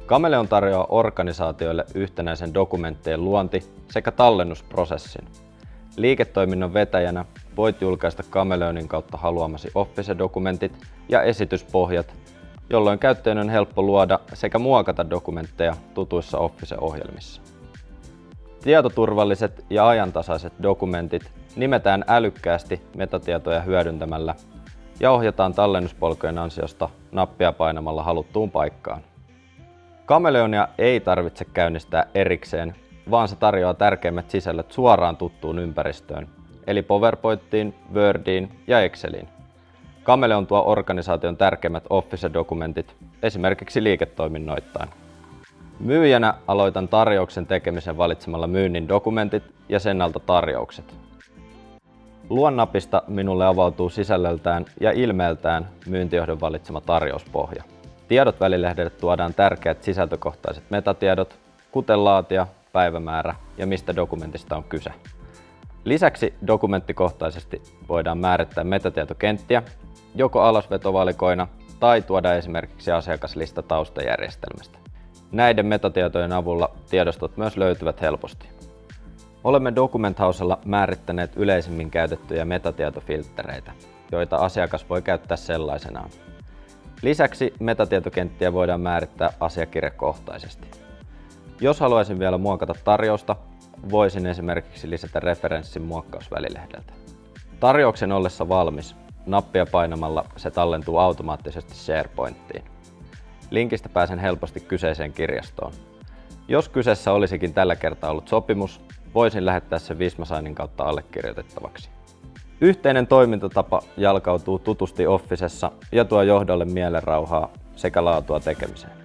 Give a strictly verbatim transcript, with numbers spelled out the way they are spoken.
Kameleon tarjoaa organisaatioille yhtenäisen dokumenttien luonti- sekä tallennusprosessin. Liiketoiminnon vetäjänä voit julkaista Kameleonin kautta haluamasi Office-dokumentit ja esityspohjat, jolloin käyttäjän on helppo luoda sekä muokata dokumentteja tutuissa Office-ohjelmissa. Tietoturvalliset ja ajantasaiset dokumentit nimetään älykkäästi metatietoja hyödyntämällä ja ohjataan tallennuspolkujen ansiosta nappia painamalla haluttuun paikkaan. Kameleonia ei tarvitse käynnistää erikseen, vaan se tarjoaa tärkeimmät sisällöt suoraan tuttuun ympäristöön, eli PowerPointiin, Wordiin ja Exceliin. Kameleon tuo organisaation tärkeimmät Office-dokumentit, esimerkiksi liiketoiminnoittain. Myyjänä aloitan tarjouksen tekemisen valitsemalla myynnin dokumentit ja sen alta tarjoukset. Luon napista minulle avautuu sisällöltään ja ilmeeltään myyntijohdon valitsema tarjouspohja. Tiedot välilehdelle tuodaan tärkeät sisältökohtaiset metatiedot, kuten laatija, päivämäärä ja mistä dokumentista on kyse. Lisäksi dokumenttikohtaisesti voidaan määrittää metatietokenttiä, joko alasvetovalikoina tai tuoda esimerkiksi asiakaslista taustajärjestelmästä. Näiden metatietojen avulla tiedostot myös löytyvät helposti. Olemme Document Housella määrittäneet yleisimmin käytettyjä metatietofilttereitä, joita asiakas voi käyttää sellaisenaan. Lisäksi metatietokenttiä voidaan määrittää asiakirjakohtaisesti. Jos haluaisin vielä muokata tarjousta, voisin esimerkiksi lisätä referenssin muokkausvälilehdeltä. Tarjouksen ollessa valmis, nappia painamalla se tallentuu automaattisesti SharePointiin. Linkistä pääsen helposti kyseiseen kirjastoon. Jos kyseessä olisikin tällä kertaa ollut sopimus, voisin lähettää sen Vismasignin kautta allekirjoitettavaksi. Yhteinen toimintatapa jalkautuu tutusti Officessa ja tuo johdolle mielenrauhaa sekä laatua tekemiseen.